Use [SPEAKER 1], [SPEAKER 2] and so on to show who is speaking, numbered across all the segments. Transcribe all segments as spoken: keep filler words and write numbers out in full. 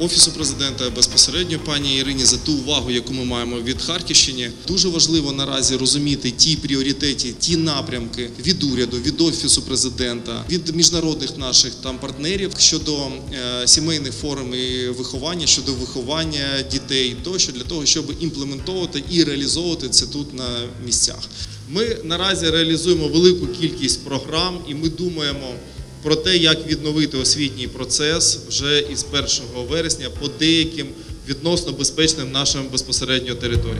[SPEAKER 1] Офісу президента, безпосередньо пані Ірині за ту увагу, яку ми маємо від Харківщини. Дуже важливо наразі розуміти ті пріоритети, ті напрямки від уряду, від Офісу президента, від міжнародних наших там партнерів щодо е, сімейних форм і виховання, щодо виховання дітей, тощо для того, щоб імплементовувати і реалізовувати це тут на місцях. Ми наразі реалізуємо велику кількість програм і ми думаємо про те, як відновити освітній процес вже із першого вересня по деяким відносно безпечним нашим безпосередньо територіям.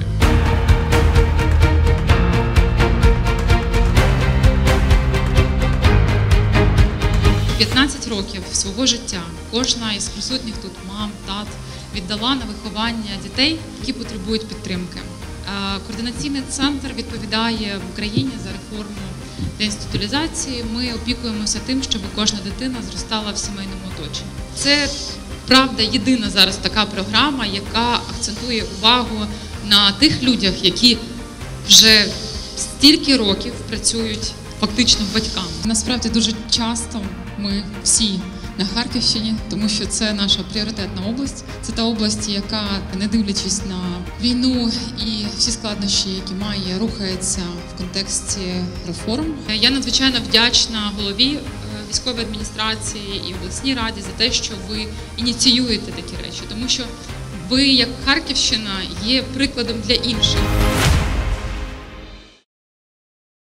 [SPEAKER 2] п'ятнадцять років свого життя кожна із присутніх тут мам, тат віддала на виховання дітей, які потребують підтримки. Координаційний центр відповідає в Україні за реформу деінституалізації. Ми опікуємося тим, щоб кожна дитина зростала в сімейному оточенні. Це, правда, єдина зараз така програма, яка акцентує увагу на тих людях, які вже стільки років працюють фактично батьками.
[SPEAKER 3] Насправді дуже часто ми всі на Харківщині, тому що це наша пріоритетна область. Це та область, яка, не дивлячись на війну і всі складнощі, які має, рухається в контексті реформ.
[SPEAKER 2] Я надзвичайно вдячна голові військової адміністрації і обласній раді за те, що ви ініціюєте такі речі, тому що ви, як Харківщина, є прикладом для інших.